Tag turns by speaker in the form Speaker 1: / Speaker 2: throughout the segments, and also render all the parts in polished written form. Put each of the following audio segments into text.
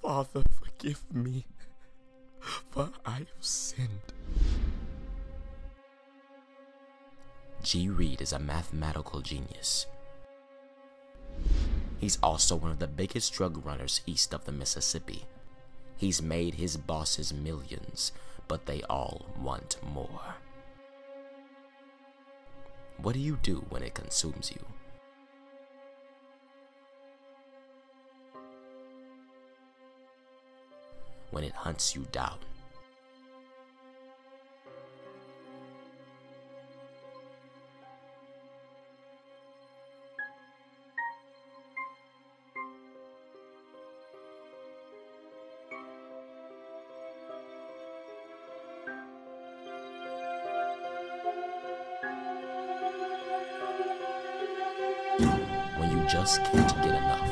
Speaker 1: Father, forgive me, for I have sinned.
Speaker 2: G. Reed is a mathematical genius. He's also one of the biggest drug runners east of the Mississippi. He's made his bosses millions, but they all want more. What do you do when it consumes you? When it hunts you down? When you just can't get enough.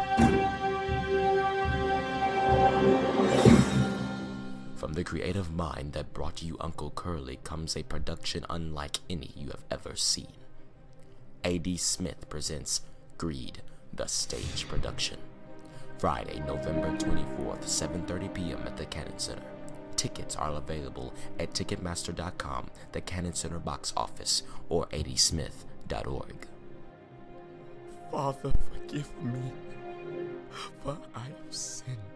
Speaker 2: From the creative mind that brought you Uncle Curly comes a production unlike any you have ever seen. A.D. Smith presents Greed, the stage production. Friday, November 24th, 7:30 p.m. at the Cannon Center. Tickets are available at Ticketmaster.com, the Cannon Center box office, or adsmith.org.
Speaker 1: Father, forgive me, for I have sinned.